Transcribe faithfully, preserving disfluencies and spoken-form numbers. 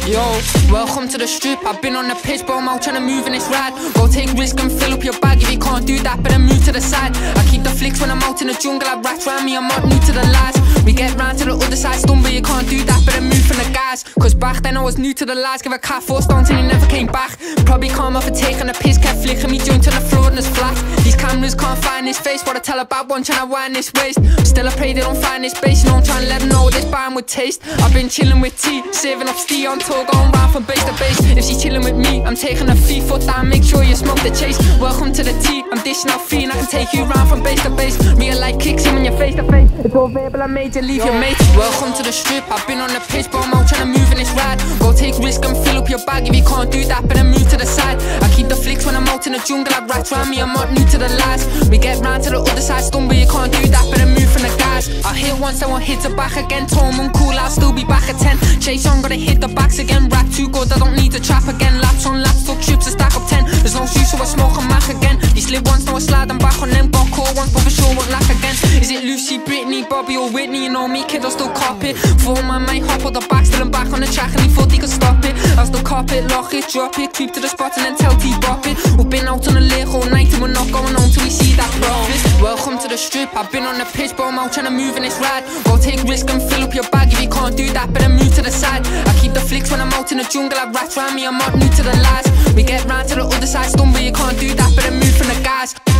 Yo, welcome to the strip. I've been on the pitch, but I'm out trying to move in this ride. Go take risk and fill up your bag. If you can't do that, better move to the side. I keep the flicks when I'm out in the jungle. I rats round me, I'm not new to the lies. We get round to the other side, stumble, you can't do that, better move from the guys. Cause back then I was new to the lies. Give a cat four stones and he never came back. Probably calm off for taking a piss, kept flicking me joint on the floor and it's flat. These cameras can't find his face. What I tell a bad one trying to wind this waist. Still I pray they don't find this base. You know I'm trying to let them know what this band would taste. I've been chilling with T, saving up steel on tour, going round from base to base. If she's chilling with me, I'm taking a feet, foot down, make sure you smoke the chase. Welcome to the T, I'm dishing out free and I can take you round from base to base. Real life kicks in when you're face to face. It's all verbal, I made you leave your mates. Welcome to the strip, I've been on the pitch, but I'm out trying to move in this ride. Go take risk and fill up your bag. If you can't do that, better move to the side. I keep the flicks when I'm out in the jungle. I rats round me, I'm not new to the lies. We get round to the other side, stumble, you can't do that, better move from the guys. I hit once, I won't hit it back again. Tone uncool, I'll still be back at ten. Chase on, gotta hit the backs again. Rap too good, I don't need to trap again. Laps on laps, took trips to stack up ten. There's no juice, so I smoke on Mac again. You slip once, now I slide them back on them. Got caught once, but for sure won't lack again. Is it Lucy, Britney, Bobby or Whitney? You know me, kid, I'll still cop it. For my might hop on the back, still I'm back on the track and he thought he could stop it. I'll still cop it, lock it, drop it, creep to the spot and then tell T bop it. We've been out on the lake all night and we're not going home till we see that profit. Welcome to the strip, I've been on the pitch, but I'm out trying to move in this ride. Go take risk and fill up your bag. If you can't do that, better move to the side. I keep the flicks when I'm out in the jungle. I rats round me, I'm not new to the lies. We get round to the other side, stumble, you can't do that, better move from the guys.